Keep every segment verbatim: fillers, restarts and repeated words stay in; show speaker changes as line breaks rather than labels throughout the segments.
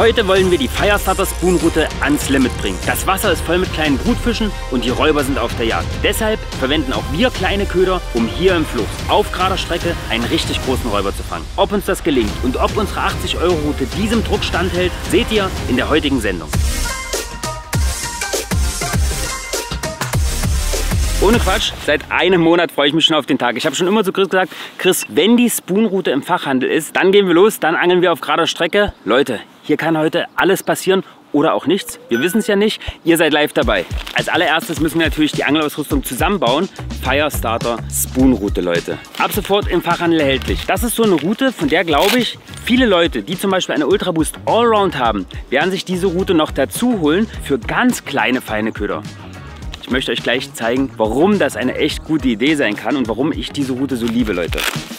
Heute wollen wir die Firestarter Spoon-Route ans Limit bringen. Das Wasser ist voll mit kleinen Brutfischen und die Räuber sind auf der Jagd. Deshalb verwenden auch wir kleine Köder, um hier im Fluss auf gerader Strecke einen richtig großen Räuber zu fangen. Ob uns das gelingt und ob unsere achtzig Euro Route diesem Druck standhält, seht ihr in der heutigen Sendung. Ohne Quatsch, seit einem Monat freue ich mich schon auf den Tag. Ich habe schon immer zu Chris gesagt, Chris, wenn die Spoon-Route im Fachhandel ist, dann gehen wir los, dann angeln wir auf gerader Strecke. Leute, hier kann heute alles passieren oder auch nichts. Wir wissen es ja nicht, ihr seid live dabei. Als allererstes müssen wir natürlich die Angelausrüstung zusammenbauen. Firestarter Spoon-Route, Leute. Ab sofort im Fachhandel erhältlich. Das ist so eine Route, von der glaube ich, viele Leute, die zum Beispiel eine Ultra Boost Allround haben, werden sich diese Route noch dazu holen für ganz kleine, feine Köder. Ich möchte euch gleich zeigen, warum das eine echt gute Idee sein kann und warum ich diese Route so liebe, Leute.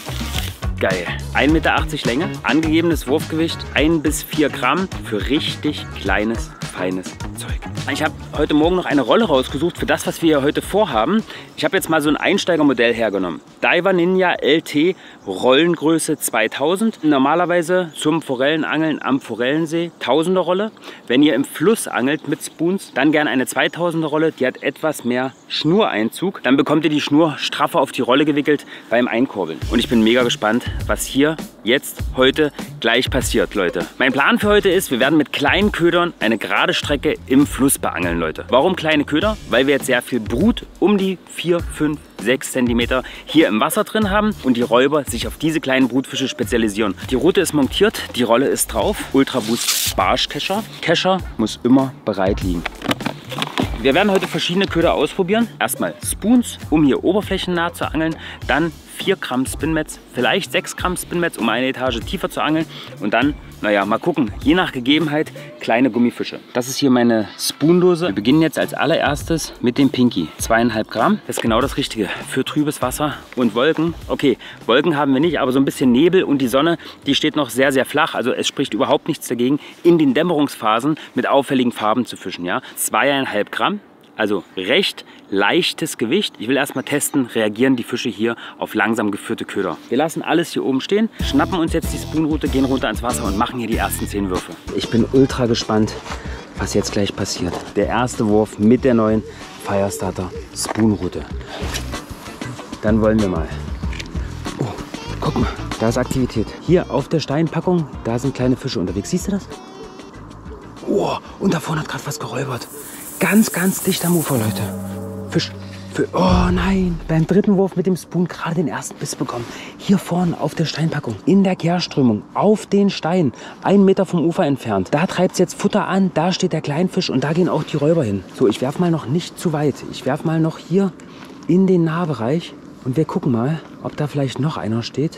Geil. ein Meter achtzig Länge, angegebenes Wurfgewicht ein bis vier Gramm für richtig kleines, feines Zeug. Ich habe heute Morgen noch eine Rolle rausgesucht für das, was wir hier heute vorhaben. Ich habe jetzt mal so ein Einsteigermodell hergenommen. Daiwa Ninja L T Rollengröße zweitausend. Normalerweise zum Forellenangeln am Forellensee tausender Rolle. Wenn ihr im Fluss angelt mit Spoons, dann gerne eine zweitausender Rolle. Die hat etwas mehr Schnureinzug. Dann bekommt ihr die Schnur straffer auf die Rolle gewickelt beim Einkurbeln. Und ich bin mega gespannt, was hier jetzt heute gleich passiert, Leute. Mein Plan für heute ist, wir werden mit kleinen Ködern eine gerade Strecke im Fluss beangeln, Leute. Warum kleine Köder? Weil wir jetzt sehr viel Brut um die vier, fünf, sechs Zentimeter hier im Wasser drin haben und die Räuber sich auf diese kleinen Brutfische spezialisieren. Die Route ist montiert, die Rolle ist drauf. Ultra Boost Barschkescher. Kescher muss immer bereit liegen. Wir werden heute verschiedene Köder ausprobieren. Erstmal Spoons, um hier oberflächennah zu angeln. Dann vier Gramm Spinmets, vielleicht sechs Gramm Spinmets, um eine Etage tiefer zu angeln. Und dann, naja, mal gucken, je nach Gegebenheit, kleine Gummifische. Das ist hier meine Spoondose. Wir beginnen jetzt als allererstes mit dem Pinky. Zweieinhalb Gramm, das ist genau das Richtige für trübes Wasser und Wolken. Okay, Wolken haben wir nicht, aber so ein bisschen Nebel und die Sonne, die steht noch sehr, sehr flach. Also es spricht überhaupt nichts dagegen, in den Dämmerungsphasen mit auffälligen Farben zu fischen. Ja? Zweieinhalb Gramm. Also recht leichtes Gewicht. Ich will erstmal testen, reagieren die Fische hier auf langsam geführte Köder. Wir lassen alles hier oben stehen, schnappen uns jetzt die Spoonroute, gehen runter ins Wasser und machen hier die ersten zehn Würfe. Ich bin ultra gespannt, was jetzt gleich passiert. Der erste Wurf mit der neuen Firestarter Spoonroute. Dann wollen wir mal. Oh, guck mal, da ist Aktivität. Hier auf der Steinpackung, da sind kleine Fische unterwegs. Siehst du das? Oh, und da vorne hat gerade was geräubert. Ganz, ganz dicht am Ufer, Leute. Fisch. Fisch. Oh nein, beim dritten Wurf mit dem Spoon gerade den ersten Biss bekommen. Hier vorne auf der Steinpackung, in der Kehrströmung, auf den Stein, einen Meter vom Ufer entfernt. Da treibt es jetzt Futter an, da steht der Kleinfisch und da gehen auch die Räuber hin. So, ich werfe mal noch nicht zu weit. Ich werfe mal noch hier in den Nahbereich und wir gucken mal, ob da vielleicht noch einer steht.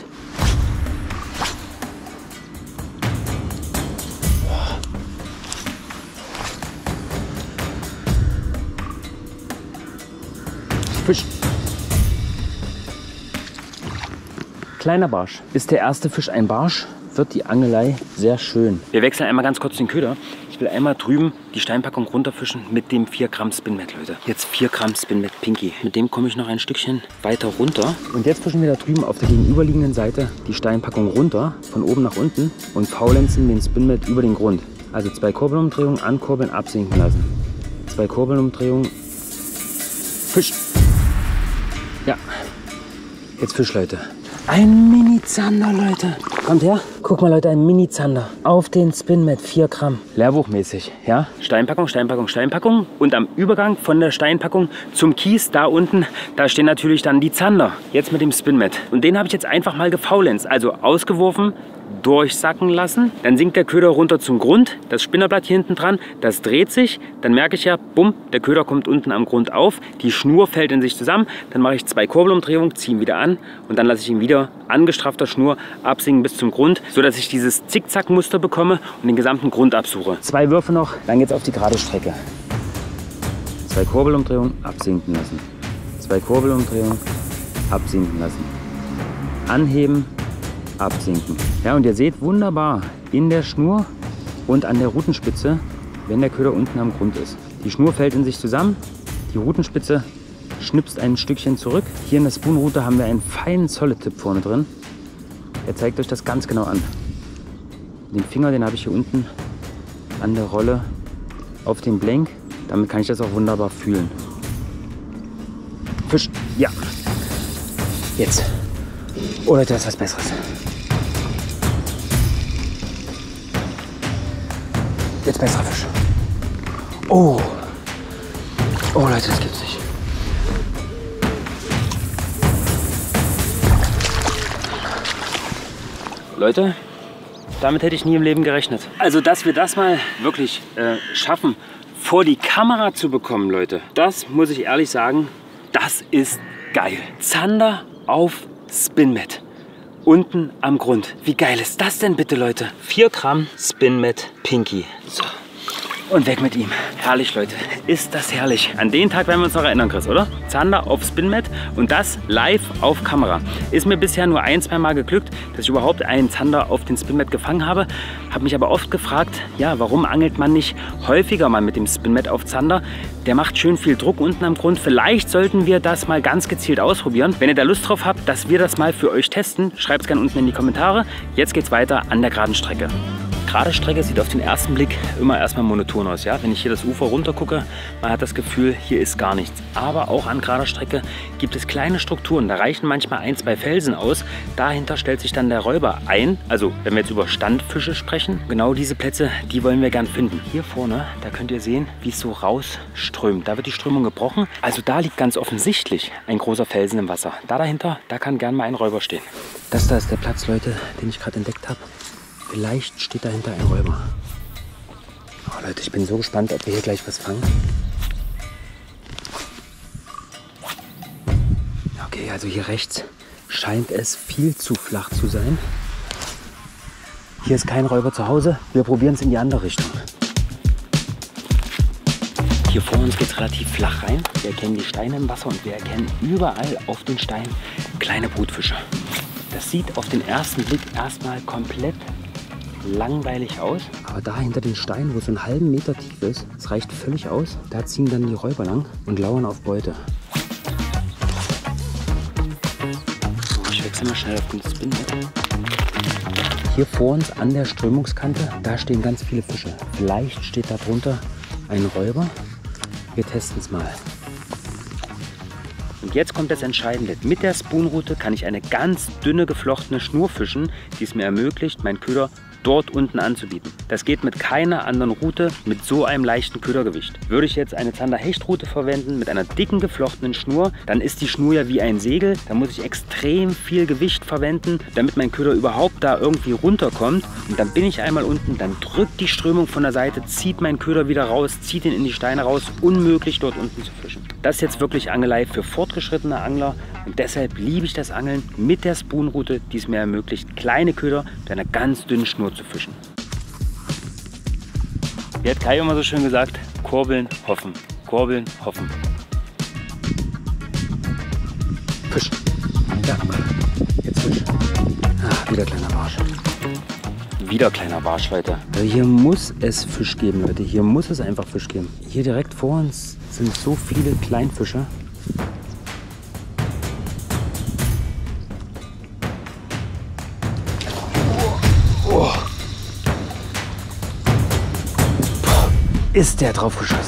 Fisch. Kleiner Barsch. Ist der erste Fisch ein Barsch, wird die Angelei sehr schön. Wir wechseln einmal ganz kurz den Köder. Ich will einmal drüben die Steinpackung runterfischen mit dem vier Gramm Spinmet, Leute. Jetzt vier Gramm Spinmet Pinky. Mit dem komme ich noch ein Stückchen weiter runter. Und jetzt fischen wir da drüben auf der gegenüberliegenden Seite die Steinpackung runter, von oben nach unten und faulenzen den Spinmet über den Grund. Also zwei Kurbelumdrehungen, ankurbeln, absinken lassen. Zwei Kurbelumdrehungen. Fisch. Ja, jetzt Fisch, Leute. Ein Mini-Zander, Leute. Kommt her. Guck mal, Leute, ein Mini-Zander. Auf den Spinmet, vier Gramm. Lehrbuchmäßig, ja. Steinpackung, Steinpackung, Steinpackung. Und am Übergang von der Steinpackung zum Kies, da unten, da stehen natürlich dann die Zander. Jetzt mit dem Spinmet. Und den habe ich jetzt einfach mal gefaulenzt. Also ausgeworfen, durchsacken lassen. Dann sinkt der Köder runter zum Grund. Das Spinnerblatt hier hinten dran, das dreht sich. Dann merke ich ja, bumm, der Köder kommt unten am Grund auf. Die Schnur fällt in sich zusammen. Dann mache ich zwei Kurbelumdrehungen, ziehe ihn wieder an und dann lasse ich ihn wieder angestraffter Schnur absinken bis zum Grund, sodass ich dieses Zickzack-Muster bekomme und den gesamten Grund absuche. Zwei Würfe noch, dann geht's auf die gerade Strecke. Zwei Kurbelumdrehungen, absinken lassen. Zwei Kurbelumdrehungen, absinken lassen. Anheben, absinken. Ja, und ihr seht wunderbar in der Schnur und an der Rutenspitze, wenn der Köder unten am Grund ist. Die Schnur fällt in sich zusammen, die Rutenspitze schnipst ein Stückchen zurück. Hier in der Spoonroute haben wir einen feinen Solid-Tipp vorne drin. Er zeigt euch das ganz genau an. Den Finger, den habe ich hier unten an der Rolle auf den Blenk. Damit kann ich das auch wunderbar fühlen. Fisch, ja. Jetzt. Oh Leute, das ist was Besseres. Jetzt besserer Fisch. Oh. Oh Leute, das gibt's nicht. Leute, damit hätte ich nie im Leben gerechnet. Also, dass wir das mal wirklich äh, schaffen, vor die Kamera zu bekommen, Leute, das muss ich ehrlich sagen, das ist geil. Zander auf Spinmat. Unten am Grund. Wie geil ist das denn bitte, Leute? vier Gramm Spinmat Pinky. So. Und weg mit ihm. Herrlich, Leute. Ist das herrlich. An den Tag werden wir uns noch erinnern, Chris, oder? Zander auf Spinmat und das live auf Kamera. Ist mir bisher nur ein, zwei Mal geglückt, dass ich überhaupt einen Zander auf den Spinmat gefangen habe. Habe mich aber oft gefragt, ja, warum angelt man nicht häufiger mal mit dem Spinmat auf Zander? Der macht schön viel Druck unten am Grund. Vielleicht sollten wir das mal ganz gezielt ausprobieren. Wenn ihr da Lust drauf habt, dass wir das mal für euch testen, schreibt es gerne unten in die Kommentare. Jetzt geht's weiter an der geraden Strecke. Gerade Strecke sieht auf den ersten Blick immer erstmal monoton aus. Ja? Wenn ich hier das Ufer runter gucke, man hat das Gefühl, hier ist gar nichts. Aber auch an gerader Strecke gibt es kleine Strukturen. Da reichen manchmal ein, zwei Felsen aus. Dahinter stellt sich dann der Räuber ein. Also wenn wir jetzt über Standfische sprechen, genau diese Plätze, die wollen wir gern finden. Hier vorne, da könnt ihr sehen, wie es so rausströmt. Da wird die Strömung gebrochen. Also da liegt ganz offensichtlich ein großer Felsen im Wasser. Da dahinter, da kann gern mal ein Räuber stehen. Das da ist der Platz, Leute, den ich gerade entdeckt habe. Vielleicht steht dahinter ein Räuber. Oh Leute, ich bin so gespannt, ob wir hier gleich was fangen. Okay, also hier rechts scheint es viel zu flach zu sein. Hier ist kein Räuber zu Hause. Wir probieren es in die andere Richtung. Hier vor uns geht es relativ flach rein. Wir erkennen die Steine im Wasser und wir erkennen überall auf den Steinen kleine Brutfische. Das sieht auf den ersten Blick erstmal komplett langweilig aus. Aber da hinter den Steinen, wo es einen halben Meter tief ist, das reicht völlig aus. Da ziehen dann die Räuber lang und lauern auf Beute. So, ich wechsle mal schnell auf den Spinmat. Hier vor uns an der Strömungskante, da stehen ganz viele Fische. Vielleicht steht da drunter ein Räuber. Wir testen es mal. Und jetzt kommt das Entscheidende. Mit der Spoonrute kann ich eine ganz dünne geflochtene Schnur fischen, die es mir ermöglicht, meinen Köder dort unten anzubieten. Das geht mit keiner anderen Route mit so einem leichten Ködergewicht. Würde ich jetzt eine Zander-Hechtrute verwenden mit einer dicken geflochtenen Schnur, dann ist die Schnur ja wie ein Segel. Da muss ich extrem viel Gewicht verwenden, damit mein Köder überhaupt da irgendwie runterkommt. Und dann bin ich einmal unten, dann drückt die Strömung von der Seite, zieht meinen Köder wieder raus, zieht ihn in die Steine raus. Unmöglich dort unten zu fischen. Das ist jetzt wirklich Angelei für fortgeschrittene Angler und deshalb liebe ich das Angeln mit der Spoonrute, die es mir ermöglicht, kleine Köder mit einer ganz dünnen Schnur zu fischen. Wie hat Kai immer so schön gesagt, kurbeln, hoffen, kurbeln, hoffen. Fisch. Ja, jetzt Fisch. Ah, wieder kleiner Barsch. Wieder kleiner Barsch, Leute. Also hier muss es Fisch geben, Leute. Hier muss es einfach Fisch geben. Hier direkt vor uns sind so viele Kleinfische. Oh. Ist der drauf geschossen.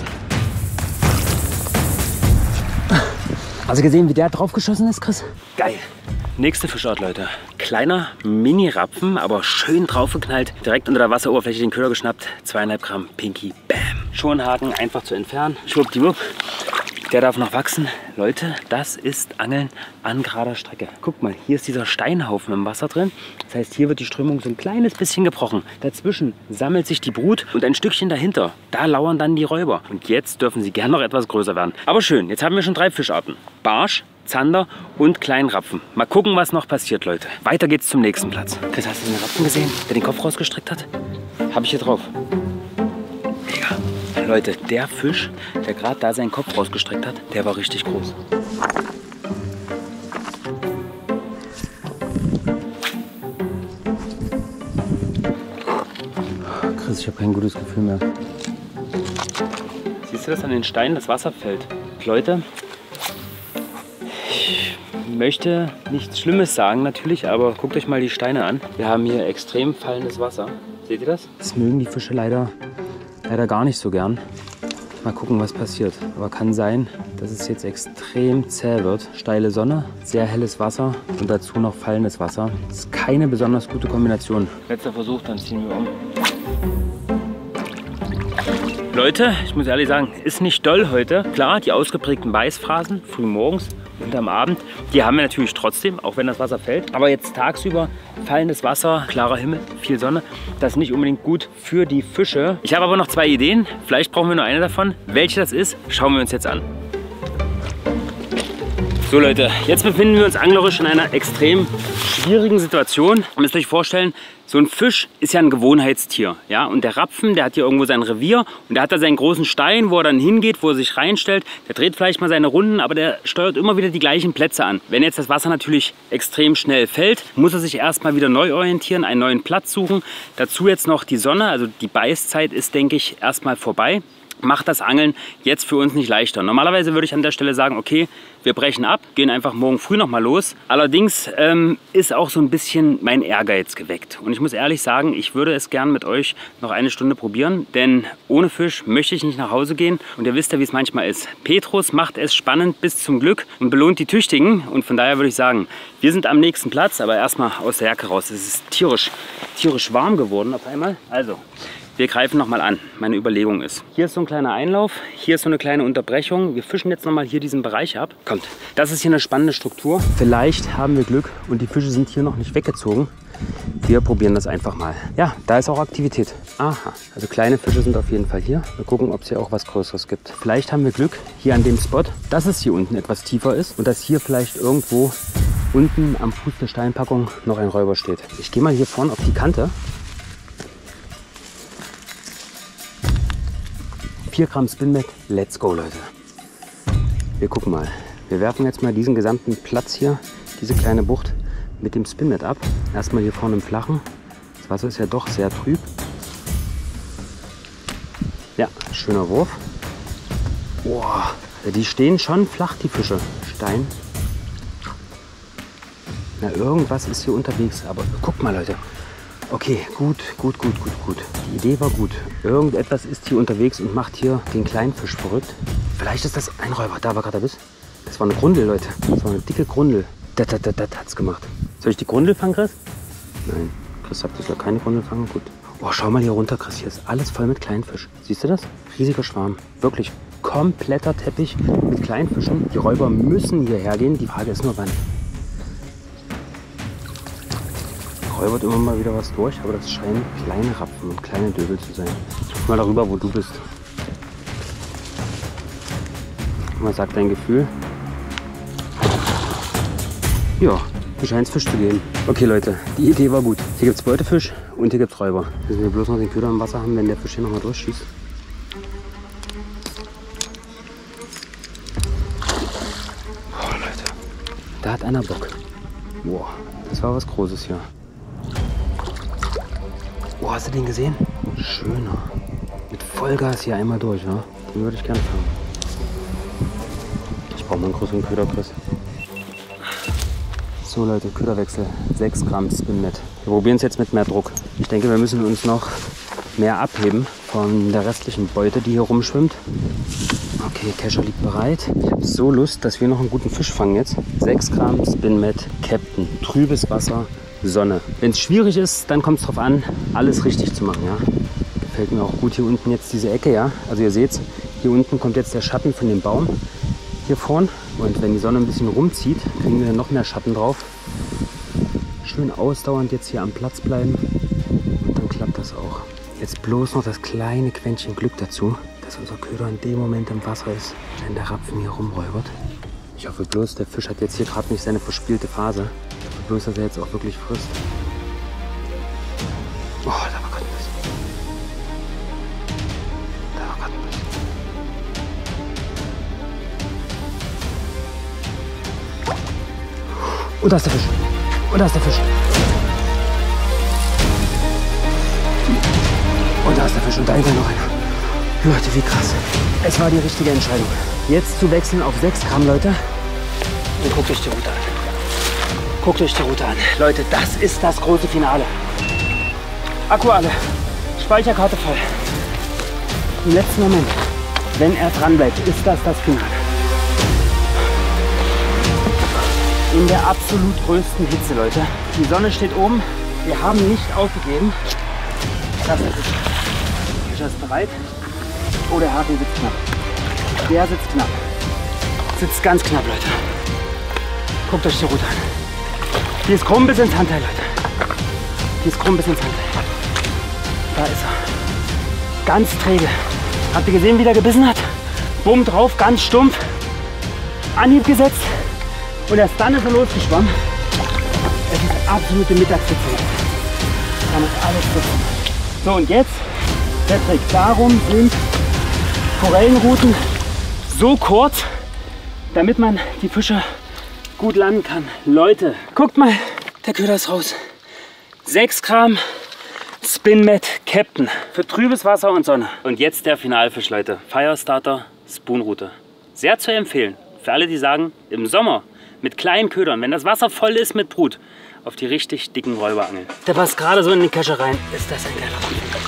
Also gesehen, wie der drauf geschossen ist, Chris? Geil. Nächste Fischart, Leute. Kleiner Mini-Rapfen, aber schön draufgeknallt. Direkt unter der Wasseroberfläche den Köder geschnappt. Zweieinhalb Gramm Pinky. Bam. Schonhaken einfach zu entfernen. Schwuppdiwupp. Der darf noch wachsen. Leute, das ist Angeln an gerader Strecke. Guckt mal, hier ist dieser Steinhaufen im Wasser drin. Das heißt, hier wird die Strömung so ein kleines bisschen gebrochen. Dazwischen sammelt sich die Brut und ein Stückchen dahinter, da lauern dann die Räuber. Und jetzt dürfen sie gerne noch etwas größer werden. Aber schön, jetzt haben wir schon drei Fischarten. Barsch, Zander und Kleinrapfen. Mal gucken, was noch passiert, Leute. Weiter geht's zum nächsten Platz. Chris, hast du den Rapfen gesehen, der den Kopf rausgestreckt hat? Habe ich hier drauf. Mega. Leute, der Fisch, der gerade da seinen Kopf rausgestreckt hat, der war richtig groß. Chris, ich habe kein gutes Gefühl mehr. Siehst du das an den Steinen? Das Wasser fällt. Leute, ich möchte nichts Schlimmes sagen natürlich, aber guckt euch mal die Steine an. Wir haben hier extrem fallendes Wasser. Seht ihr das? Das mögen die Fische leider leider gar nicht so gern. Mal gucken, was passiert. Aber kann sein, dass es jetzt extrem zäh wird. Steile Sonne, sehr helles Wasser und dazu noch fallendes Wasser. Das ist keine besonders gute Kombination. Letzter Versuch, dann ziehen wir um. Leute, ich muss ehrlich sagen, ist nicht doll heute. Klar, die ausgeprägten Beißphrasen, früh morgens und am Abend, die haben wir natürlich trotzdem, auch wenn das Wasser fällt. Aber jetzt tagsüber fallendes Wasser, klarer Himmel, viel Sonne, das ist nicht unbedingt gut für die Fische. Ich habe aber noch zwei Ideen. Vielleicht brauchen wir nur eine davon. Welche das ist, schauen wir uns jetzt an. So Leute, jetzt befinden wir uns anglerisch in einer extrem schwierigen Situation. Ihr müsst euch vorstellen, so ein Fisch ist ja ein Gewohnheitstier. Ja? Und der Rapfen, der hat hier irgendwo sein Revier und der hat da seinen großen Stein, wo er dann hingeht, wo er sich reinstellt. Der dreht vielleicht mal seine Runden, aber der steuert immer wieder die gleichen Plätze an. Wenn jetzt das Wasser natürlich extrem schnell fällt, muss er sich erstmal wieder neu orientieren, einen neuen Platz suchen. Dazu jetzt noch die Sonne, also die Beißzeit ist, denke ich, erstmal vorbei. Macht das Angeln jetzt für uns nicht leichter. Normalerweise würde ich an der Stelle sagen, okay, wir brechen ab, gehen einfach morgen früh noch mal los. Allerdings ähm, ist auch so ein bisschen mein Ehrgeiz geweckt. Und ich muss ehrlich sagen, ich würde es gern mit euch noch eine Stunde probieren, denn ohne Fisch möchte ich nicht nach Hause gehen. Und ihr wisst ja, wie es manchmal ist. Petrus macht es spannend bis zum Glück und belohnt die Tüchtigen. Und von daher würde ich sagen, wir sind am nächsten Platz, aber erstmal aus der Jacke raus. Es ist tierisch, tierisch warm geworden auf einmal. Also, wir greifen noch mal an. Meine Überlegung ist, hier ist so ein kleiner Einlauf, hier ist so eine kleine Unterbrechung. Wir fischen jetzt noch mal hier diesen Bereich ab. Kommt, das ist hier eine spannende Struktur. Vielleicht haben wir Glück und die Fische sind hier noch nicht weggezogen. Wir probieren das einfach mal. Ja, da ist auch Aktivität. Aha, also kleine Fische sind auf jeden Fall hier. Wir gucken, ob es hier auch was Größeres gibt. Vielleicht haben wir Glück hier an dem Spot, dass es hier unten etwas tiefer ist und dass hier vielleicht irgendwo unten am Fuß der Steinpackung noch ein Räuber steht. Ich gehe mal hier vorne auf die Kante. vier Gramm Spinnet, let's go Leute. Wir gucken mal. Wir werfen jetzt mal diesen gesamten Platz hier, diese kleine Bucht mit dem Spinnet ab. Erstmal hier vorne im Flachen. Das Wasser ist ja doch sehr trüb. Ja, schöner Wurf. Boah, die stehen schon flach, die Fische. Stein. Na, irgendwas ist hier unterwegs. Aber guckt mal Leute. Okay, gut, gut, gut, gut, gut. Die Idee war gut. Irgendetwas ist hier unterwegs und macht hier den kleinen Fisch verrückt. Vielleicht ist das ein Räuber. Da war gerade der Biss. Das war eine Grundel, Leute. Das war eine dicke Grundel. Das, das, das, das hat's gemacht. Soll ich die Grundel fangen, Chris? Nein, Chris sagt, ich soll keine Grundel fangen. Gut. Oh, schau mal hier runter, Chris. Hier ist alles voll mit Kleinfisch. Siehst du das? Riesiger Schwarm. Wirklich kompletter Teppich mit Kleinfischen. Die Räuber müssen hierher gehen. Die Frage ist nur, wann. Räubert immer mal wieder was durch, aber das scheinen kleine Rapfen und kleine Döbel zu sein. Guck mal darüber, wo du bist. Was sagt dein Gefühl? Ja, du scheinst Fisch zu geben. Okay Leute, die Idee war gut. Hier gibt es Beutefisch und hier gibt es Räuber. Müssen wir bloß noch den Köder im Wasser haben, wenn der Fisch hier nochmal durchschießt. Oh Leute, da hat einer Bock. Boah, das war was Großes hier. Oh, hast du den gesehen? Schöner. Mit Vollgas hier einmal durch, ja? Den würde ich gerne fangen. Ich brauche mal einen größeren Köder, Chris. So Leute, Köderwechsel. sechs Gramm Spinnet. Wir probieren es jetzt mit mehr Druck. Ich denke, wir müssen uns noch mehr abheben von der restlichen Beute, die hier rumschwimmt. Okay, Kescher liegt bereit. Ich habe so Lust, dass wir noch einen guten Fisch fangen jetzt. sechs Gramm Spinnet Captain. Trübes Wasser. Sonne. Wenn es schwierig ist, dann kommt es darauf an, alles richtig zu machen. Ja? Gefällt mir auch gut hier unten jetzt diese Ecke. Ja? Also ihr seht, hier unten kommt jetzt der Schatten von dem Baum hier vorn. Und wenn die Sonne ein bisschen rumzieht, kriegen wir noch mehr Schatten drauf. Schön ausdauernd jetzt hier am Platz bleiben. Und dann klappt das auch. Jetzt bloß noch das kleine Quäntchen Glück dazu, dass unser Köder in dem Moment im Wasser ist, wenn der Rapfen hier rumräubert. Ich hoffe bloß, der Fisch hat jetzt hier gerade nicht seine verspielte Phase. Bloß, dass er jetzt auch wirklich frisst. Oh, da war gerade ein Biss. Da war gerade ein Biss. Und da ist der Fisch. Und da ist der Fisch. Und da ist der Fisch. Und da ist noch einer. Leute, wie krass. Es war die richtige Entscheidung. Jetzt zu wechseln auf sechs Gramm, Leute. Und guckt euch die Route an. Guckt euch die Route an. Leute, das ist das große Finale. Akku alle. Speicherkarte voll. im letzten Moment, wenn er dran bleibt, ist das das Finale. In der absolut größten Hitze, Leute. Die Sonne steht oben. Wir haben nicht aufgegeben. Das ist es. Fischer ist bereit. Oh, der Haken sitzt knapp. Der sitzt knapp. Sitzt ganz knapp, Leute. Guckt euch die Rute an. Die ist krumm bis ins Handteil, Leute. Die ist krumm bis ins Handteil. Da ist er. Ganz träge. Habt ihr gesehen, wie der gebissen hat? Bumm drauf, ganz stumpf. Anhieb gesetzt. Und erst dann ist er losgeschwommen. Es ist absolute Mittagshitze. Kann man alles sitzen. So, und jetzt der Trick. Darum sind Forellenruten so kurz, damit man die Fische gut landen kann. Leute, guckt mal, der Köder ist raus. sechs Gramm Spinmat Captain für trübes Wasser und Sonne. Und jetzt der Finalfisch, Leute. Firestarter Spoonrute. Sehr zu empfehlen. Für alle, die sagen, im Sommer mit kleinen Ködern, wenn das Wasser voll ist mit Brut, auf die richtig dicken Räuber angeln. Der passt gerade so in die Kesche rein. Ist das ein geiler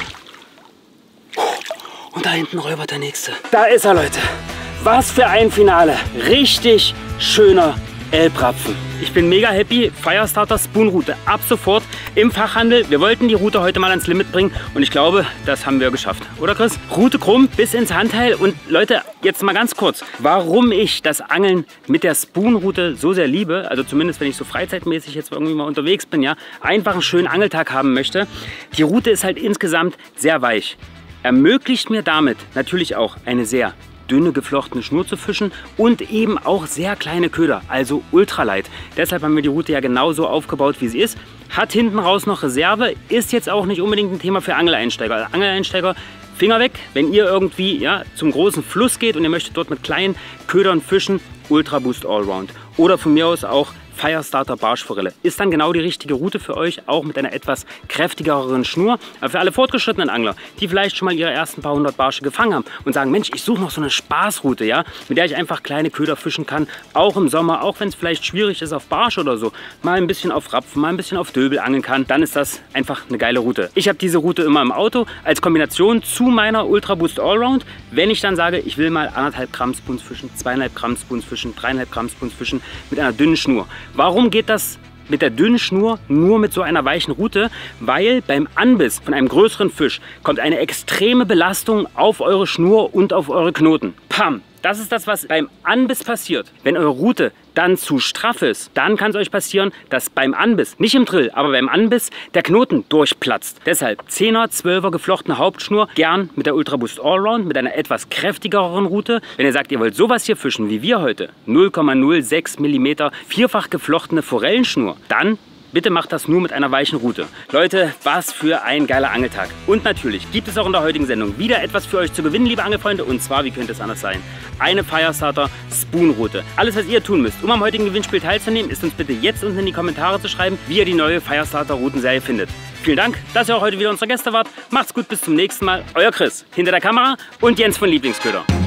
Räuber. Und da hinten räubert der nächste. Da ist er, Leute. Was für ein Finale. Richtig schöner Elbrapfen. Ich bin mega happy. Firestarter Spoonrute ab sofort im Fachhandel. Wir wollten die Rute heute mal ans Limit bringen und ich glaube, das haben wir geschafft. Oder Chris? Rute krumm bis ins Handteil. Und Leute, jetzt mal ganz kurz, warum ich das Angeln mit der Spoonrute so sehr liebe, also zumindest wenn ich so freizeitmäßig jetzt irgendwie mal unterwegs bin, ja, einfach einen schönen Angeltag haben möchte. Die Rute ist halt insgesamt sehr weich. Ermöglicht mir damit natürlich auch eine sehr dünne geflochtene Schnur zu fischen und eben auch sehr kleine Köder, also ultralight. Deshalb haben wir die Rute ja genauso aufgebaut, wie sie ist. Hat hinten raus noch Reserve, ist jetzt auch nicht unbedingt ein Thema für Angeleinsteiger. Also Angeleinsteiger, Finger weg, wenn ihr irgendwie ja, zum großen Fluss geht und ihr möchtet dort mit kleinen Ködern fischen, Ultra Boost Allround. Oder von mir aus auch Firestarter Barschforelle. Ist dann genau die richtige Route für euch, auch mit einer etwas kräftigeren Schnur. Aber für alle fortgeschrittenen Angler, die vielleicht schon mal ihre ersten paar hundert Barsche gefangen haben und sagen, Mensch, ich suche noch so eine Spaßroute, ja, mit der ich einfach kleine Köder fischen kann, auch im Sommer, auch wenn es vielleicht schwierig ist auf Barsch oder so, mal ein bisschen auf Rapfen, mal ein bisschen auf Döbel angeln kann, dann ist das einfach eine geile Route. Ich habe diese Route immer im Auto als Kombination zu meiner Ultra Boost Allround. Wenn ich dann sage, ich will mal anderthalb Gramm Spoons fischen, zweieinhalb Gramm Spoons fischen, dreieinhalb Gramm Spoons fischen mit einer dünnen Schnur. Warum geht das mit der dünnen Schnur nur mit so einer weichen Rute? Weil beim Anbiss von einem größeren Fisch kommt eine extreme Belastung auf eure Schnur und auf eure Knoten. Pam! Das ist das, was beim Anbiss passiert. Wenn eure Rute dann zu straff ist, dann kann es euch passieren, dass beim Anbiss, nicht im Drill, aber beim Anbiss, der Knoten durchplatzt. Deshalb zehner, zwölfer geflochtene Hauptschnur, gern mit der Ultra Boost Allround, mit einer etwas kräftigeren Rute. Wenn ihr sagt, ihr wollt sowas hier fischen wie wir heute, null Komma null sechs Millimeter vierfach geflochtene Forellenschnur, dann bitte macht das nur mit einer weichen Rute. Leute, was für ein geiler Angeltag. Und natürlich gibt es auch in der heutigen Sendung wieder etwas für euch zu gewinnen, liebe Angelfreunde. Und zwar, wie könnte es anders sein? Eine Firestarter Spoonrute. Alles, was ihr tun müsst, um am heutigen Gewinnspiel teilzunehmen, ist uns bitte jetzt unten in die Kommentare zu schreiben, wie ihr die neue Firestarter Routenserie findet. Vielen Dank, dass ihr auch heute wieder unsere Gäste wart. Macht's gut, bis zum nächsten Mal. Euer Chris hinter der Kamera und Jens von Lieblingsköder.